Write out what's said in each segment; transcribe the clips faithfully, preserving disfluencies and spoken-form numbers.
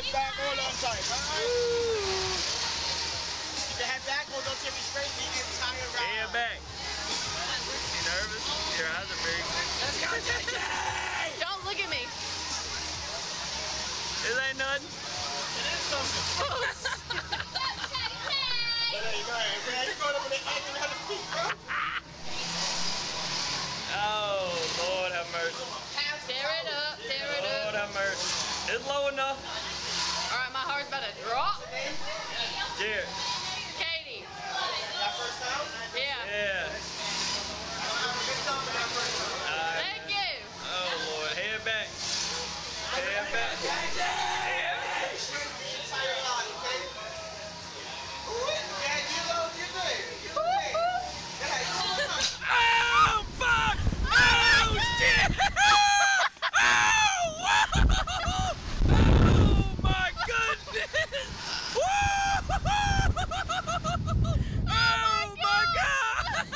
head back, hold on tight. Alright? Keep the head back, hold on to me straight, the entire ride. Head back. You nervous? Your eyes are big. Let's go, J J! Don't look at me. This ain't nothing. It is something. There you go, man. You going over the edge and have the feet, bro. Oh, Lord have mercy. Tear it up, tear it up. Lord have mercy. It's low enough. All right, my heart's about to drop. Jared. Katie. That first time? Yeah. Yeah. Have a good time with that first time. Alright. Thank you. Oh, Lord. Head back. Head back. J J! Straight the entire ride, okay? Yeah, you know, you know it. You know it. Yeah, you know it. Oh, fuck! Oh, shit! Oh, oh my goodness! Woo! Oh my God!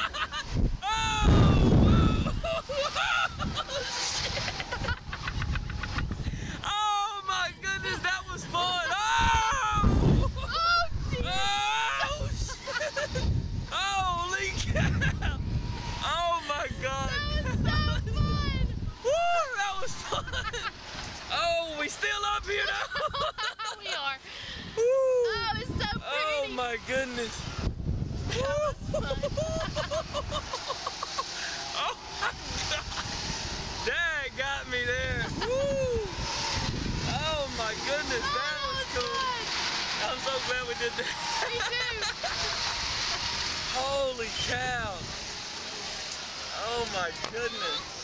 Oh! Oh my goodness, that was fun! Oh! Oh, shit! Holy cow! Oh my God! That was so fun. Woo! That was fun! Oh, we still up here now? We are. Woo! Oh, it's so pretty. Oh my goodness! That was fun. Oh my God! Dad got me there! Woo! Oh my goodness, that was cool! I'm so glad we did that. Me too. Holy cow! Oh my goodness!